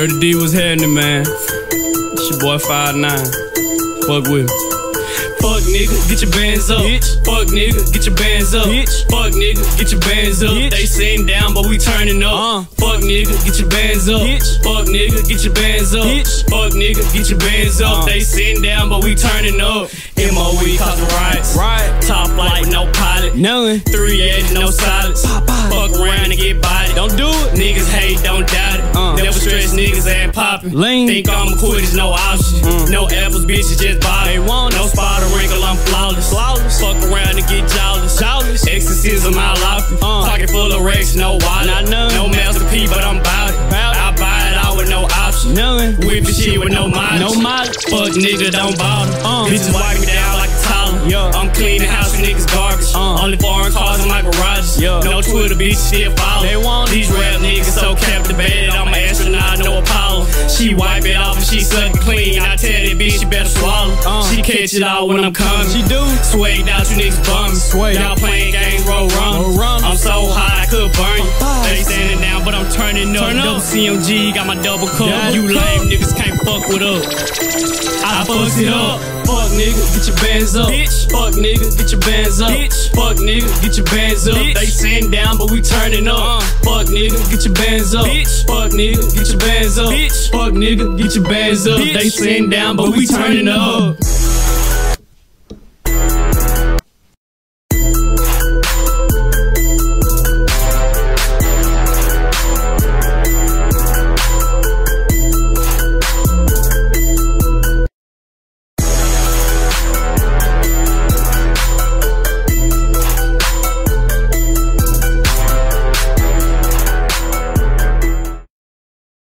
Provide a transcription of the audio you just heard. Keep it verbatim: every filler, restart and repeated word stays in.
thirty D was happening, man. It's your boy five nine. Fuck with me. Fuck nigga, get your bands up. Bitch. Fuck nigga, get your bands up. Bitch. Fuck nigga, get your bands up. Bitch. They sitting down, but we turning up. Uh. Fuck nigga, get your bands up. Bitch. Fuck nigga, get your bands up. Bitch. Fuck nigga, get your bands up. Uh. They sitting down, but we turning up. M O E causing riots. Right. Top flight with no pilot. None. Three edge, no silence. Pop, pop. Fuck around and get bodied. Don't do it. Niggas hate, don't doubt it. Uh. Never stress niggas ain't popping. Lame. Think I'ma quit is no option. Uh. No apples, bitches just buy. They want no spider wrinkle, I'm flawless. Flawless. Fuck around and get jawless. Jawless. Exorcism, I love it. Uh. Pocket full of racks, no wallet. Not none. No Master P, but I'm bout it. Bout it. I buy it out with no option. None. Whip the shit with no mileage. No mileage. Fuck nigga, don't bother. Uh. Bitches wipe me down like a toddler. Yeah. I'm cleaning house with niggas garbage. Uh. Only foreign cars in my garages. Yeah. No Twitter, bitch, still follow. They want these rap niggas so captivated. I'm an astronaut, no Apollo. She wipe it off and she suck it clean. I tell that bitch she better swallow. Uh. She catch it all when I'm coming. She do. Swagged out, you niggas bumming. Y'all playing games, roll rum. I'm so hot I could burn you. They standing down, but I'm turning up. Turn up. Double C M G, got my double cup. Yeah, you lame niggas can't fuck with us. I fucks it up. Fuck nigga, get your bands up. Bitch. Fuck nigga, get your bands up. Bitch. Fuck nigga, get your bands up. Bitch. They sitting down, but we turning up. Uh. Fuck nigga, get your bands up. Bitch. Fuck nigga, get your bands up. Bitch. Fuck nigga, get your bands up. Bitch. They sitting down, but we turning up.